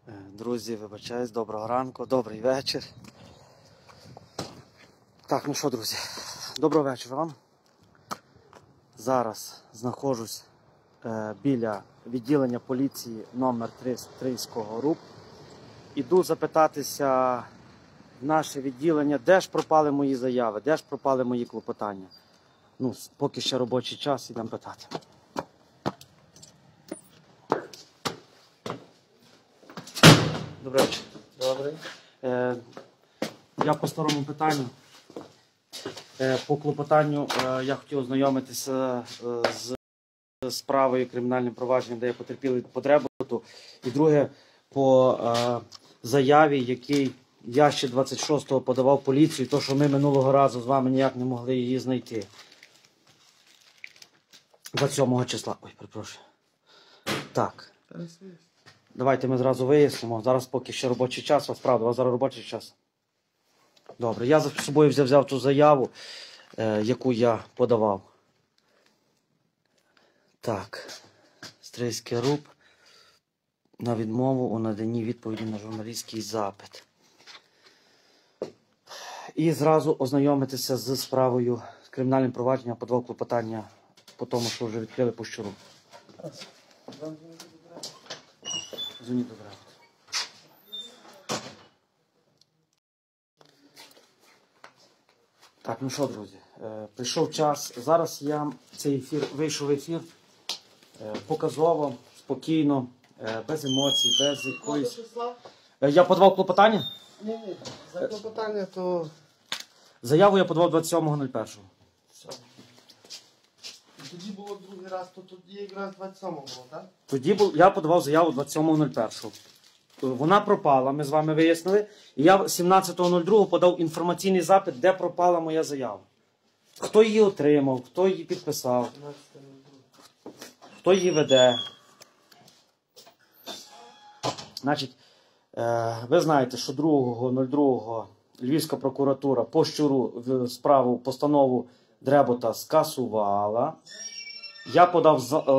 Друзі, вибачаюсь, доброго ранку, добрий вечір. Так, ну що, друзі, доброго вечора вам. Зараз знаходжусь біля відділення поліції номер 3 Стрийського РУП. Іду запитатися в наше відділення, де ж пропали мої заяви, де ж пропали мої клопотання. Ну, поки ще робочий час, ідемо питати. Добрий вечір. Добре. Я по старому питанню. По клопотанню я хотів ознайомитися з справою кримінальним провадженням, де я потерпілий по дребуту. І друге, по заяві, який я ще 26-го подавав поліцію, то, що ми минулого разу з вами ніяк не могли її знайти. 27 числа. Ой, перепрошую. Так. Давайте ми зразу вияснимо. Зараз поки ще робочий час, вас правда, у вас зараз робочий час. Добре, я за собою взяв ту заяву, яку я подавав. Так, Стрийський РУП на відмову у наданні відповіді на журналістський запит. І зразу ознайомитися з справою з кримінальним провадженням, подавав клопотання по тому, що вже відкрили по щуру. Дзвоніть до дребуту. Так, ну що, друзі, прийшов час. Зараз я цей ефір, вийшов в ефір показово, спокійно, без емоцій, без якоїсь... Я подавав клопотання? Ні, за клопотання то... Заяву я подавав 27.01. Тоді було другий раз, то тоді якраз 27-го було, так? Тоді я подавав заяву 27.01. Вона пропала, ми з вами вияснили. І я 17.02 подав інформаційний запит, де пропала моя заява. Хто її отримав, хто її підписав, хто її веде. Значить, ви знаєте, що 2.02 Львівська прокуратура по щуру справу, постанову Дребута скасувала. Я подав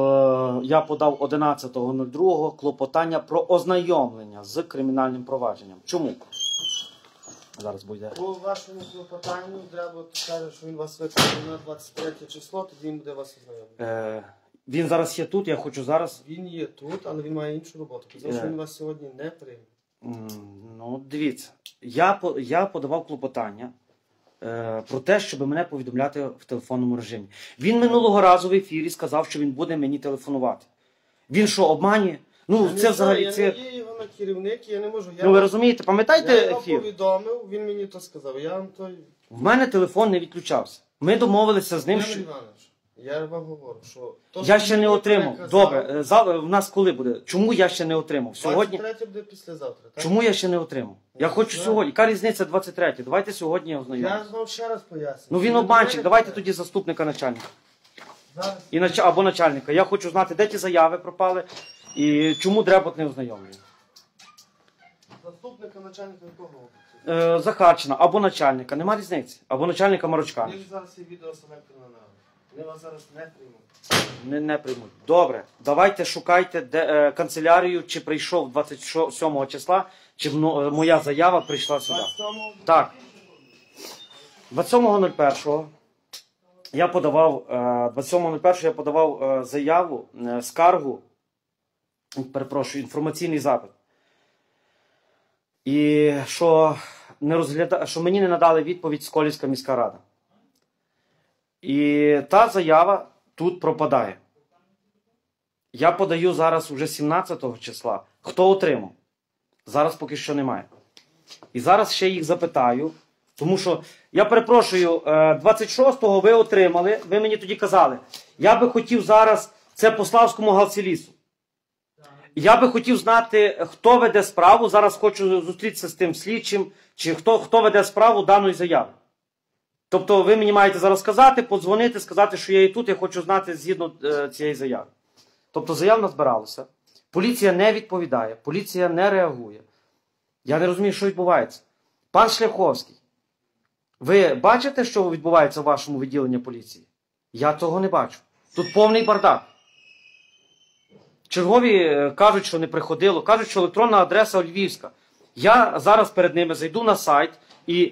11.02 клопотання про ознайомлення з кримінальним провадженням. Чому? Зараз буде. По вашому клопотанню Дребут каже, що він вас виконує на 23 число, тоді він буде вас ознайомити. Він зараз є тут, я хочу зараз... Він є тут, але він має іншу роботу. Казав, що він вас сьогодні не прийме. Ну, дивіться, я подавав клопотання про те, щоб мене повідомляти в телефонному режимі. Він минулого разу в ефірі сказав, що він буде мені телефонувати. Він що, обманює? Ну, це взагалі... Я не є його на керівник, я не можу. Ну, ви розумієте, пам'ятаєте ефір? Я його ефір? повідомив, він мені то сказав. Я вам той... В мене телефон не відключався. Ми домовилися з ним, що... Іванович, я вам говорю, що... Я ще не отримав. Добре, в нас коли буде? Чому я ще не отримав? Сьогодні? 23 буде післязавтра, так? Чому я ще не отримав? Я хочу сьогодні. Яка різниця 23? Давайте сьогодні я ознайомлюся. Я вам ще раз поясню. Ну він обманщик, давайте тоді заступника начальника. Зараз. Або начальника. Я хочу знати, де ті заяви пропали і чому Дребут не ознайомлює. Заступника начальника якого? Захарчена, або начальника, нема різниці. Або начальника Марочка. Їх зараз є відеоселектор на навик. Вони вас зараз не приймуть. Не приймуть. Добре, давайте шукайте канцелярію, чи прийшов 27 числа, чи моя заява прийшла сюди. 27-го? Так. 27.01 я подавав заяву, скаргу, перепрошую, інформаційний запит. І що мені не надали відповідь Сколівська міська рада. І та заява тут пропадає. Я подаю зараз уже 17 числа. Хто отримав? Зараз поки що немає. І зараз ще їх запитаю. Тому що, я перепрошую, 26-го ви отримали, ви мені тоді казали, я би хотів зараз, це по Славському Галсілісу. Я би хотів знати, хто веде справу, зараз хочу зустрітися з тим слідчим, чи хто веде справу даної заяви. Тобто ви мені маєте зараз сказати, подзвонити, сказати, що я і тут, я хочу знати згідно цієї заяви. Тобто заяв назбиралося, поліція не відповідає, поліція не реагує. Я не розумію, що відбувається. Пан Шляховський, ви бачите, що відбувається в вашому відділенні поліції? Я того не бачу. Тут повний бардак. Чергові кажуть, що не приходило, кажуть, що електронна адреса львівська. Я зараз перед ними зайду на сайт і...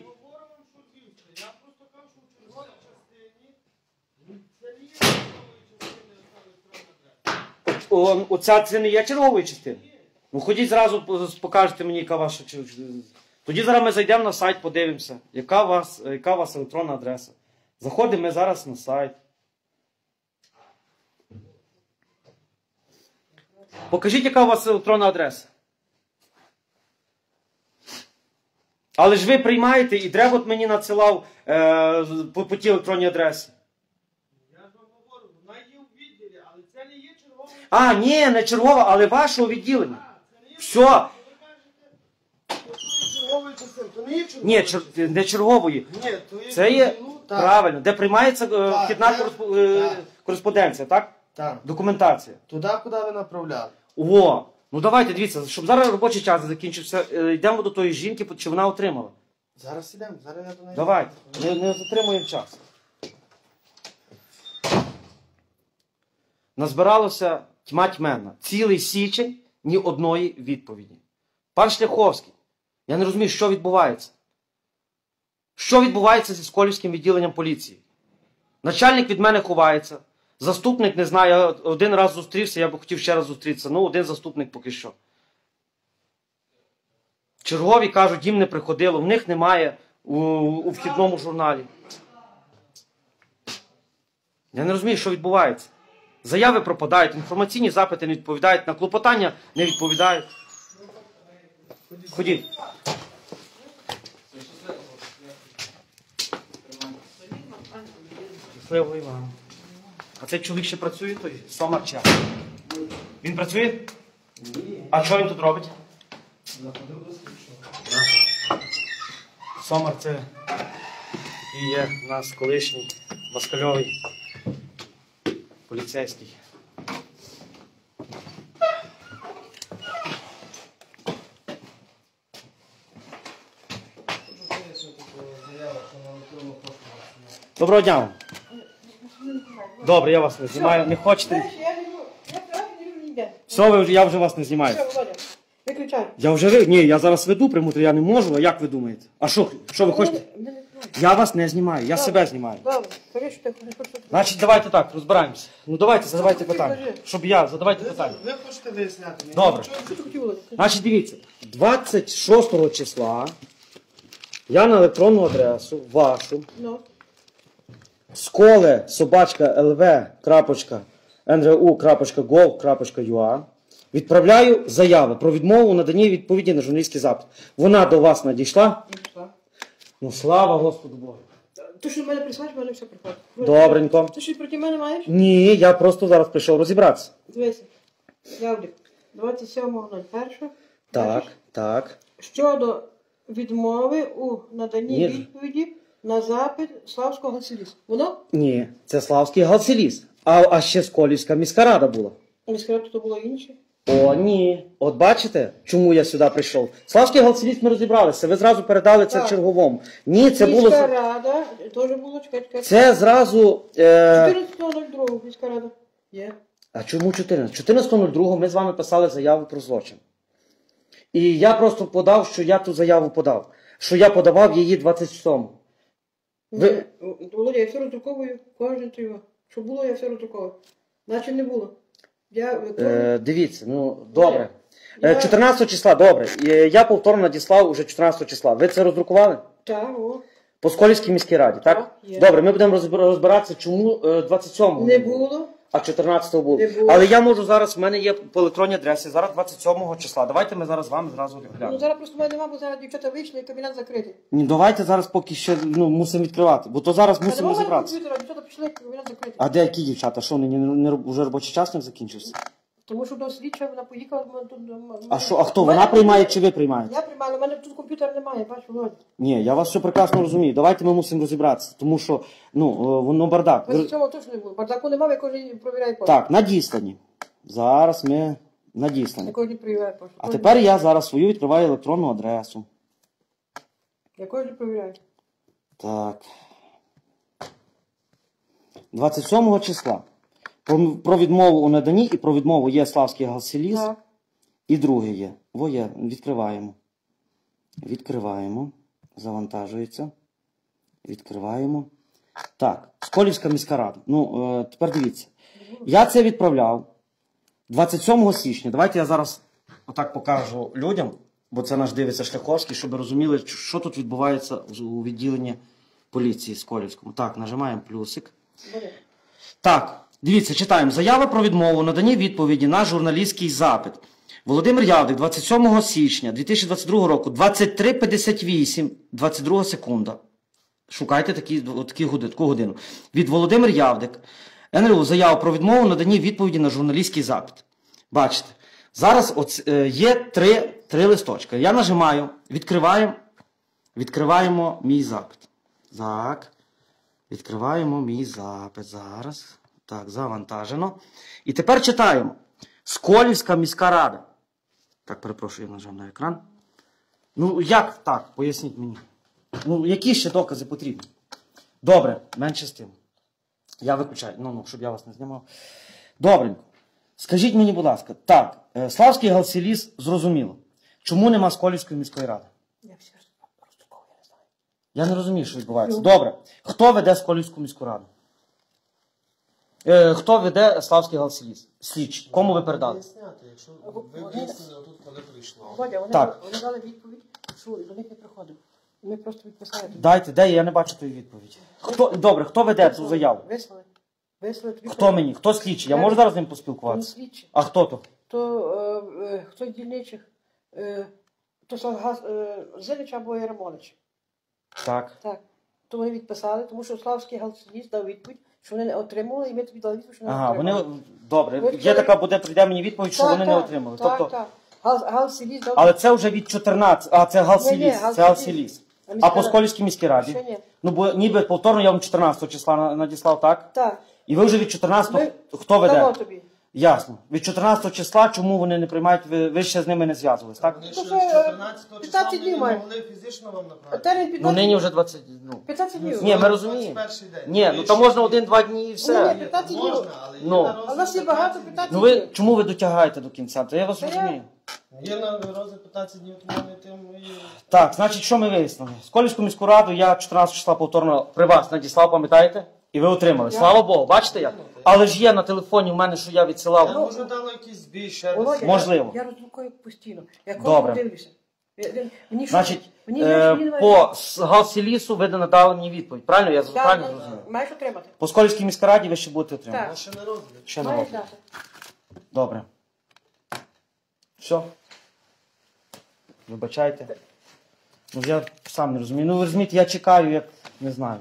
Оця це не є чергової частини? Ну ходіть зразу, покажете мені, яка ваша... Тоді зараз ми зайдемо на сайт, подивимося, яка у вас електронна адреса. Заходимо ми зараз на сайт. Покажіть, яка у вас електронна адреса. Але ж ви приймаєте, і Дребот мені надсилав по тій електронній адресі. Я ж вам говорю, вона є у відділі, але це не є чергова. А, ні, не чергова, але вашого відділення. Все. Чергової частини, то не є чергової. Ні, не чергової. Ні, то є Це є відділу, так. правильно, де приймається вхідна так. кореспонденція, так? Так. Документація. Туди, куди ви направляли. О, ну давайте, дивіться, щоб зараз робочий час закінчився, йдемо до тої жінки, чи вона отримала. Зараз ідемо, зараз я до неї. Давайте, не затримуємо час. Назбиралося тьма тьменна. Цілий січень, ні одної відповіді. Пан Шляховський, я не розумію, що відбувається. Що відбувається зі Сколівським відділенням поліції? Начальник від мене ховається. Заступник не знаю, я один раз зустрівся, я б хотів ще раз зустрітися. Ну, один заступник поки що. Чергові кажуть, їм не приходило, в них немає у вхідному журналі. Я не розумію, що відбувається. Заяви пропадають, інформаційні запити не відповідають, на клопотання не відповідають. Ходіть. Щасливо, Іван. А цей чоловік ще працює, той Сомар чи? Він працює? Ні. А що він тут робить? Ага. Сомар це і є у нас колишній москальовий поліцейський. Доброго дня вам. Добре, я вас не знімаю. Не хочете? Все, я вже вас не знімаю. Виключай. Я вже ні, я зараз веду пряму, я не можу, а як ви думаєте? А що ви хочете? Я вас не знімаю, я себе знімаю. Добре, кажи, що ти хочеш. Значить, давайте так, розбираємося. Ну давайте, задавайте питання. Щоб задавайте питання. Ви хочете виясняти? Ні? Добре. Що ти хотіла? Значить, дивіться, 26 числа я на електронну адресу вашу Ну. skole.lv.nru.gov.ua відправляю заяву про відмову у наданні відповіді на журналістський запит. Вона до вас надійшла? Ну, слава Господу Богу. Ти що в мене присваєш, в мене все приходить. Добренько. Ти щось проти мене маєш? Ні, я просто зараз прийшов розібратися. Дивися. Явлік. 27.01. Так, так. Щодо відмови у наданні Ні. відповіді на запит Славського Галсиліс. Воно? Ні, це Славський Галсиліс. А ще Сколівська міська рада була. Міськрад то було інше. О, ні. От бачите, чому я сюди прийшов? Славський Галсиліс ми розібралися. Ви зразу передали це Так. черговому. Ні, це було... Міська рада теж було, чекай. Це зразу... 14.02 міська рада. Є. А чому 14? 14.02 ми з вами писали заяву про злочин. І я просто подав, що я ту заяву подав. Що я подавав її 27. Ви- Володя, я все роздруковую, кожен той. Що було, я все роздруковую. Наче не було. Дивіться, ну, добре. Я- 14 числа, добре. Я повторно надіслав уже 14 числа. Ви це роздрукували? Так, о. По Сколівській міській раді, так? Так, є. Добре, ми будемо розбиратися, чому 27-го Не було. а 14-го було. Не було. Але я можу зараз, в мене є по електронній адресі, зараз 27-го числа. Давайте ми зараз з вами зразу Ну глянемо. зараз просто в мене нема, бо зараз дівчата вийшли і кабінет закритий. Ні, давайте зараз поки ще мусимо відкривати, бо то зараз мусимо Нема в мене розібратися. комп'ютера, дівчата пішли, кабінет закритий. А де які дівчата? Що, вже робочий час не закінчився? Тому що до слідча вона поїхала. А хто, вона приймає чи ви приймаєте? Я приймаю, але в мене тут комп'ютера немає, бачу, Володя. Ні, я вас все прекрасно розумію. Давайте ми мусимо розібратися, тому що, воно бардак. Ось цього точно не було. Бардаку немає, я кожен провіряю пошту. Так, надіслані. Зараз ми Я надіслані. кожен провіряю пошту. А тепер я зараз свою відкриваю електронну адресу. Я кожен провіряю. Так. 27 числа Про відмову у наданні і про відмову є Славський Галсиліс. Так. І друге є. Во є. Відкриваємо. Відкриваємо. Завантажується. Відкриваємо. Так. Сколівська міська рада. Ну, тепер дивіться. Я це відправляв 27 січня. Давайте я зараз отак покажу людям, бо це наш дивиться Шляховський, щоб розуміли, що тут відбувається у відділенні поліції Сколівському. Так, нажимаємо плюсик. Так, дивіться, читаємо. Заява про відмову надані відповіді на журналістський запит. Володимир Явдик, 27 січня 2022 року, 23:58, 22 секунда. Шукайте таку годину. Від Володимир Явдик. НРУ, заява про відмову надані відповіді на журналістський запит. Бачите, зараз є три листочка. Я нажимаю, відкриваємо мій запит. Так, відкриваємо мій запит. Зараз. Так, завантажено. І тепер читаємо. Сколівська міська рада. Так, перепрошую, я нажав на екран. Ну, як так? Поясніть мені. Ну, які ще докази потрібні? Добре, менше з тим. Я виключаю, щоб я вас не знімав. Добренько. Скажіть мені, будь ласка, так, Славський Галсиліс, зрозуміло. Чому нема Сколівської міської ради? Я все розтруковую, я не знаю. Я не розумію, що відбувається. Добре. Хто веде Сколівську міську раду? Хто веде Славський Галсиліс? Слідчий. Кому ви передали? Виясняти, якщо ви вияснили отут, коли прийшло. Володя, вони дали відповідь, що до них не приходив. Ми просто відписали. Дайте, де я не бачу тої відповіді. Добре, хто веде цю заяву? Вислали тобі. Хто мені? Хто слідчий? Я можу зараз з ним Не поспілкуватися? слідчі. А хто то? Хто дільничих? То Зилич або Яремонич. Так. Так. То вони відписали, тому що Славський Галсиліс дав відповідь, що вони не отримали, і ми тобі дали відповідь, що не Ага, отримали. вони... Добре. Є така, прийде мені відповідь, що вони не отримали. Так, Тобто... так. Галсиліс дав... Але це вже від 14... А, це Галсиліс. Ні, Це Галсиліс. А по Сколівській міській раді? Ще ні. Ну, бо ніби повторно я вам 14 числа надіслав, так? Так. І ви вже від 14-го... Хто веде? Дамо тобі. Ясно. Від 14 числа, чому вони не приймають, ви ще з ними не зв'язувались, так? Вони То ще з вже, 14 числа 15 вони днів не мають. могли фізично вам направити. Термін 15 Ну, нині вже 20... Ну. 15 днів. Ні, ми розуміємо. 21 день. Ні, ну то можна 1-2 дні і все. Ні, 15 днів. Можна, але є Ну. на А розгляд в нас є багато 15 15 Ну ви, чому ви дотягаєте до кінця? То я вас Та я- розумію. Є на розгляд 15 днів, тому вони тим і... Так, значить, що ми вияснили? Сколівську міську раду я 14 числа повторно при вас надіслав, пам'ятаєте? І ви отримали. Слава Богу, бачите як? Але ж є на телефоні в мене, що я відсилав. Може дало якийсь збій ще раз. Володя, Можливо. Я роздрукую постійно. Я Добре. кожен дивлюся. Мені що? Значить, Мені по Галсилісу ви надали мені відповідь. Правильно? Я правильно зрозумів? Маєш отримати. По Сколівській міській раді ви ще будете отримати. Так. Ще не розгляд. Ще не Маєш роблю. дати. Добре. Все. Вибачайте. Ну я сам не розумію. Ну ви розумієте, я чекаю, як не знаю.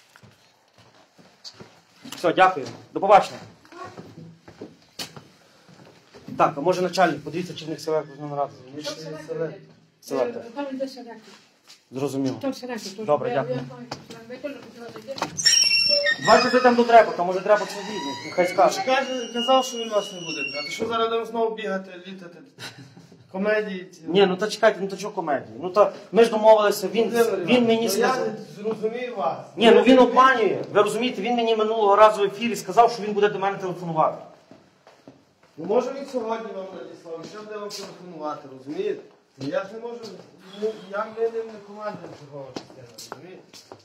Все, дякую. До побачення. Так, а може начальник, подивіться, чи в них селектор номера. Селектор. Там йде селектор. Зрозуміло. Там селектор. Добре, Я дякую. знаю, що ми теж хотіли зайти. Давайте ви там до Дрепота, може Дрепот це відне, нехай скаже. Казав, що він вас не буде брати. Що зараз будемо знову бігати, літати? Комедії ці. Ні, ну то чекайте, ну то чого комедії? Ну то ми ж домовилися, він мені Я сказав. зрозумію вас. Ні, ну він обманює. Ви розумієте, він мені минулого разу в ефірі сказав, що він буде до мене телефонувати. Ну може він сьогодні вам надіслав, і ще буде вам телефонувати, розумієте? Ну, я ж не можу, ну, ми ним не командуємо чергова частина, розумієте?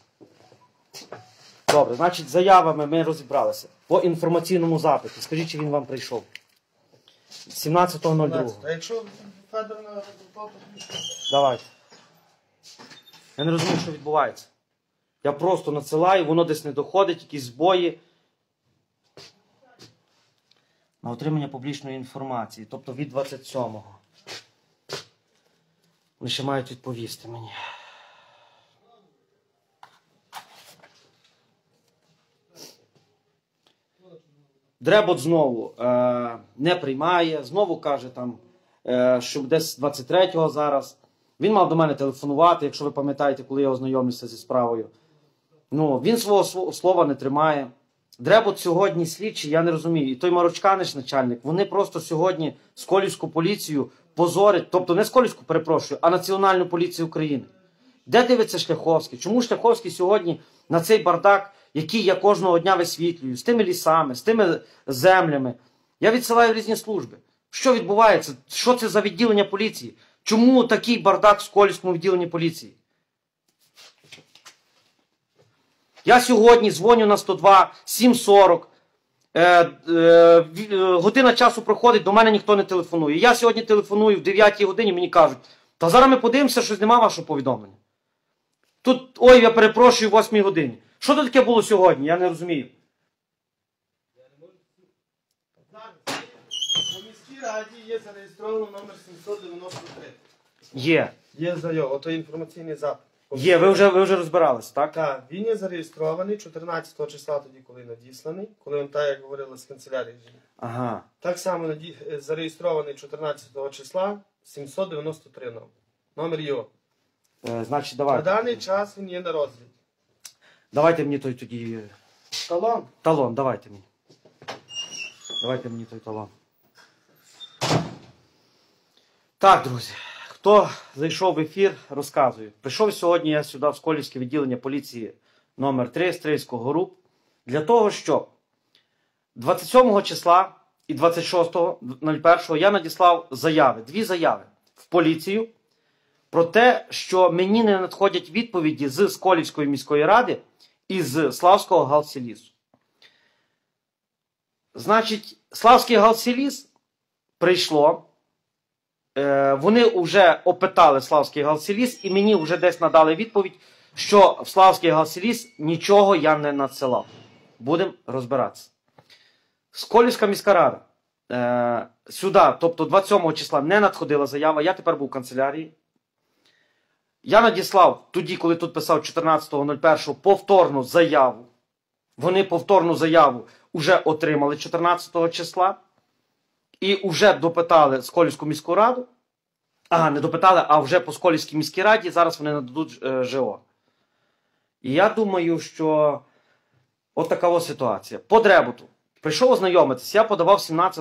Добре, значить, з заявами ми розібралися. По інформаційному запиту. Скажіть, чи він вам прийшов? 17.02. А якщо Федор на результат, то пішов. Давайте. Я не розумію, що відбувається. Я просто надсилаю, воно десь не доходить, якісь збої. На отримання публічної інформації, тобто від 27-го. Вони ще мають відповісти мені. Дребот знову не приймає, знову каже, там, що десь 23-го зараз. Він мав до мене телефонувати, якщо ви пам'ятаєте, коли я ознайомився зі справою. Ну, він свого слова не тримає. Дребот сьогодні слідчий, я не розумію. І той Марочканич, начальник, вони просто сьогодні Сколівську поліцію позорять, тобто не Сколівську, перепрошую, а Національну поліцію України. Де дивиться Шляховський? Чому Шляховський сьогодні на цей бардак які я кожного дня висвітлюю, з тими лісами, з тими землями. Я відсилаю в різні служби. Що відбувається? Що це за відділення поліції? Чому такий бардак в Сколівському відділенні поліції? Я сьогодні дзвоню на 102, 7:40. Година часу проходить, до мене ніхто не телефонує. Я сьогодні телефоную в 9 годині, мені кажуть, та зараз ми подивимося, щось нема вашого повідомлення. Тут, ой, я перепрошую, в 8 годині. Що це таке було сьогодні? Я не розумію. Зараз у міській раді є зареєстровано номер 793. Є. Є заяву, ото інформаційний запит. Є, ви вже розбирались, так? Так, він є зареєстрований 14 числа тоді, коли надісланий, коли він, так як говорили, з канцелярії. Ага. Так само зареєстрований 14 числа 793 номер його. Значить, На давайте. даний час він є на розгляді. Давайте мені той тоді Талон. талон, давайте мені. Давайте мені той талон. Так, друзі, хто зайшов в ефір, розказую. Прийшов сьогодні я сюди в Сколівське відділення поліції номер 3 Стрийського ГРУП для того, щоб 27 числа і 26.01 я надіслав заяви, 2 заяви в поліцію про те, що мені не надходять відповіді з Сколівської міської ради і з Славського Галсілісу. Значить, Славський Галсіліс прийшло, вони вже опитали Славський Галсіліс і мені вже десь надали відповідь, що в Славський Галсіліс нічого я не надсилав. Будемо розбиратися. Сколівська міська рада сюди, тобто 27 числа не надходила заява, я тепер був в канцелярії. Я надіслав тоді, коли тут писав 14.01 повторну заяву. Вони повторну заяву вже отримали 14 числа. І вже допитали Сколівську міську раду. Не допитали, а вже по Сколівській міській раді зараз вони нададуть ЖО. І я думаю, що от така ось ситуація. По Дребуту. Прийшов ознайомитись. Я подавав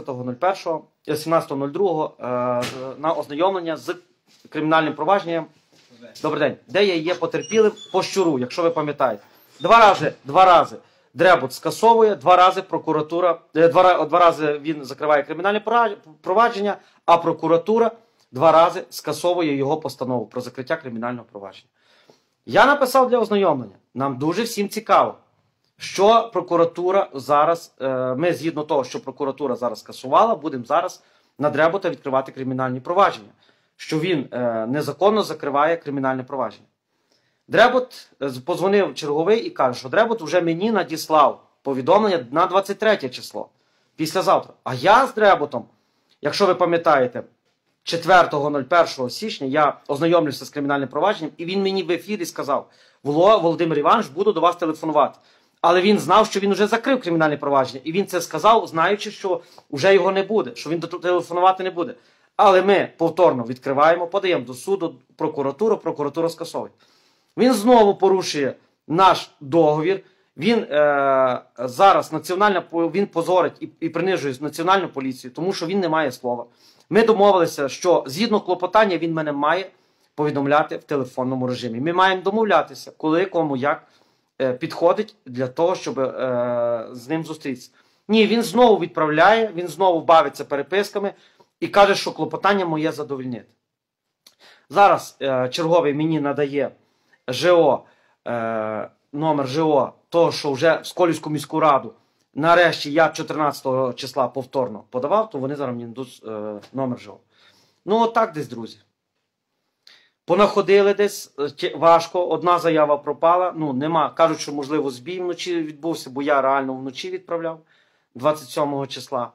17.02 на ознайомлення з кримінальним провадженням. Добрий день. Де я є потерпілим по Щуру, якщо ви пам'ятаєте. Два рази Дребут скасовує, 2 рази прокуратура, 2 рази він закриває кримінальне провадження, а прокуратура 2 рази скасовує його постанову про закриття кримінального провадження. Я написав для ознайомлення. Нам дуже всім цікаво, що прокуратура зараз, ми згідно того, що прокуратура зараз скасувала, будемо зараз на Дребута відкривати кримінальні провадження. Що він незаконно закриває кримінальне провадження. Дребут позвонив черговий і каже, що Дребут вже мені надіслав повідомлення на 23 число, післязавтра. А я з Дребутом, якщо ви пам'ятаєте, 4.01 січня я ознайомлюся з кримінальним провадженням, і він мені в ефірі сказав, Володимир Іванович, буду до вас телефонувати. Але він знав, що він вже закрив кримінальне провадження, і він це сказав, знаючи, що вже його не буде, що він телефонувати не буде. Але ми повторно відкриваємо, подаємо до суду, прокуратура скасовує. Він знову порушує наш договір, він зараз він позорить і принижує національну поліцію, тому що він не має слова. Ми домовилися, що згідно клопотання він мене має повідомляти в телефонному режимі. Ми маємо домовлятися, коли, кому, як підходить для того, щоб з ним зустрітися. Ні, він знову відправляє, він знову бавиться переписками, і каже, що клопотання моє задовольнити. Зараз черговий мені надає ЖО, номер ЖО, того, що вже в Сколівську міську раду, нарешті я 14 числа повторно подавав, то вони зараз мені дадуть номер ЖО. Ну, отак десь, друзі. Понаходили десь, важко, одна заява пропала, нема. Кажуть, що, можливо, збій вночі відбувся, бо я реально вночі відправляв, 27 числа.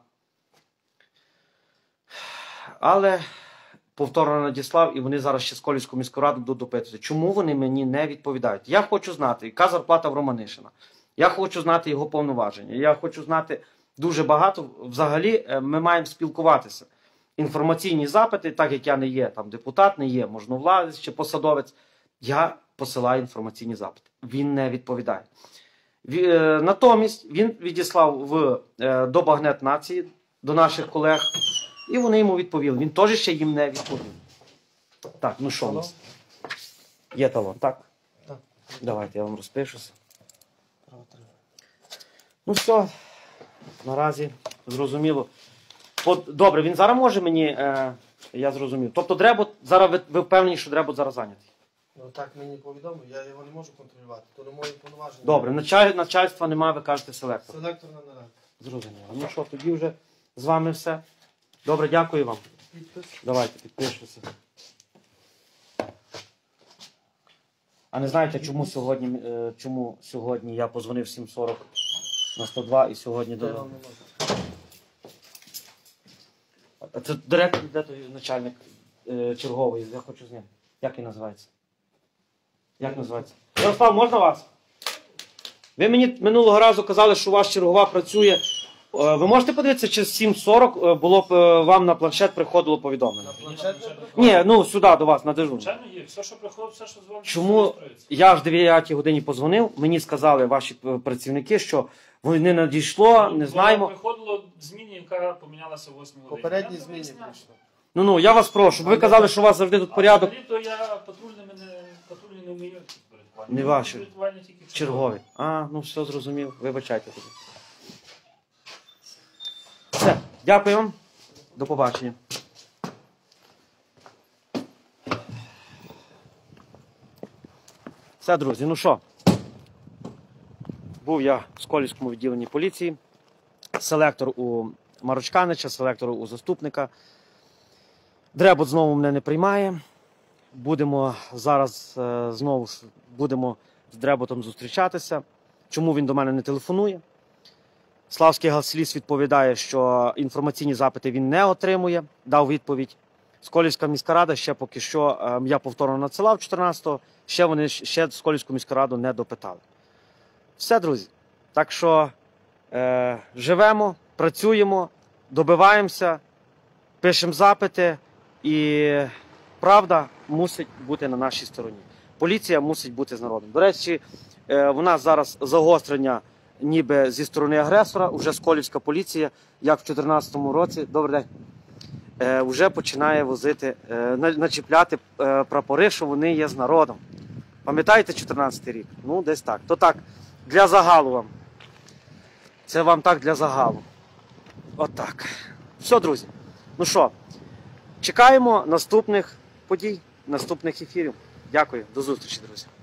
Але повторно надіслав, і вони зараз ще Сколівську міську раду будуть допитувати. Чому вони мені не відповідають? Я хочу знати, яка зарплата в Романишина. Я хочу знати його повноваження. Я хочу знати дуже багато. Взагалі, ми маємо спілкуватися. Інформаційні запити, так як я не є там депутат, не є можновладець чи посадовець, я посилаю інформаційні запити. Він не відповідає. Натомість він відіслав до Багнет Нації, до наших колег, і вони йому відповіли. Він теж ще їм не відповів. Так, ну що у нас? Є талон, так? Так. Давайте я вам розпишуся. Право, Ну все, наразі зрозуміло. Добре, він зараз може мені, я зрозумів. Тобто Дребот, зараз ви впевнені, що Дребот зараз зайнятий? Ну так мені повідомив, я його не можу контролювати, то не мої повноваження. Добре, начальства немає, ви кажете селектор. Селекторна нарада. Зрозуміло. Ну що, тоді вже з вами все. Добре, дякую вам. Підпис. Давайте, підпишуся. А не знаєте, чому сьогодні я позвонив 7:40 на 102 і сьогодні Де до... вам не можу. А це директор, де той начальник черговий, я хочу з ним. Як він називається? Як називається? Ярослав, можна вас? Ви мені минулого разу казали, що у вас чергова працює. Ви можете подивитися, чи з 7:40 було б вам на планшет приходило повідомлення? На планшет не приходить? Ні, ну сюди до вас, на дежурну. Звичайно є. Все, що приходить, все, що з вами Чому реєструється. я в 9 годині позвонив, мені сказали ваші працівники, що не надійшло, не знаємо. Приходило зміні, яка помінялася в 8 годині. Попередні Я зміни поясняю. прийшли. Ну, я вас прошу, ви казали, що у вас завжди тут порядок. Взагалі-то я патрульні не вмію порядкування. Не ваші. Порядкування тільки Чергові. А, ну все зрозумів. Вибачайте тоді. Все, дякую вам. До побачення. Все, друзі, ну що? Був я в Сколівському відділенні поліції. Селектор у Марочканича, селектор у заступника. Дребот знову мене не приймає. Будемо зараз знову ж будемо з Дреботом зустрічатися. Чому він до мене не телефонує? Славський Галсліс відповідає, що інформаційні запити він не отримує. Дав відповідь. Сколівська міська рада ще поки що, я повторно надсилав 14-го, ще Сколівську міську раду не допитали. Все, друзі. Так що живемо, працюємо, добиваємося, пишемо запити і правда мусить бути на нашій стороні. Поліція мусить бути з народом. До речі, у нас зараз загострення ніби зі сторони агресора, уже Сколівська поліція, як в 2014 році, добрий день, вже починає возити, начіпляти прапори, що вони є з народом. Пам'ятаєте 2014 рік? Ну, десь так. То так, для загалу вам. Це вам так для загалу. Отак. Все, друзі. Ну що, чекаємо наступних подій, наступних ефірів. Дякую, до зустрічі, друзі.